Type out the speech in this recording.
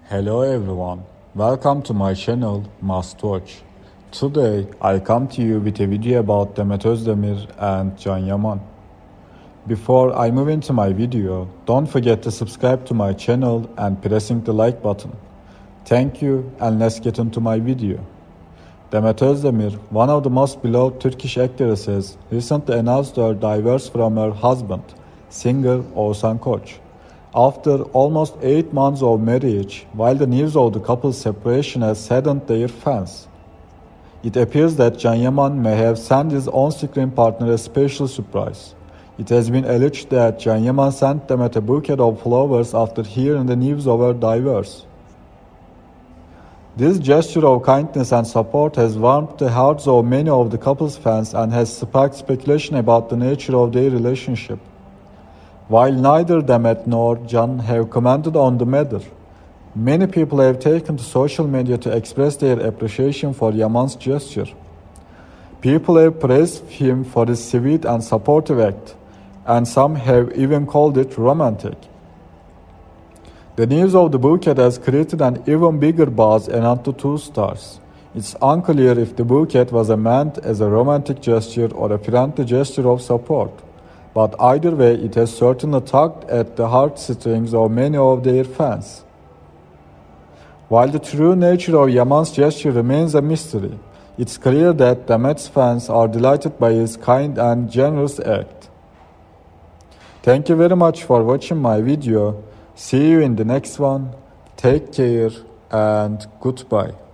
Hello everyone, welcome to my channel Must Watch. Today I come to you with a video about Demet Özdemir and Can Yaman. Before I move into my video, don't forget to subscribe to my channel and pressing the like button. Thank you, and let's get into my video. Demet Özdemir, one of the most beloved Turkish actresses, recently announced her divorce from her husband, singer Oğuzhan Koç. After almost 8 months of marriage, while the news of the couple's separation has saddened their fans, it appears that Can Yaman may have sent his on-screen partner a special surprise. It has been alleged that Can Yaman sent Demet a bouquet of flowers after hearing the news of her divorce. This gesture of kindness and support has warmed the hearts of many of the couple's fans and has sparked speculation about the nature of their relationship. While neither Demet nor Can have commented on the matter, many people have taken to social media to express their appreciation for Yaman's gesture. People have praised him for his sweet and supportive act, and some have even called it romantic. The news of the bouquet has created an even bigger buzz among the two stars. It's unclear if the bouquet was meant as a romantic gesture or a friendly gesture of support. But either way, it has certainly tugged at the heartstrings of many of their fans. While the true nature of Yaman's gesture remains a mystery, it's clear that Demet's fans are delighted by his kind and generous act. Thank you very much for watching my video. See you in the next one. Take care and goodbye.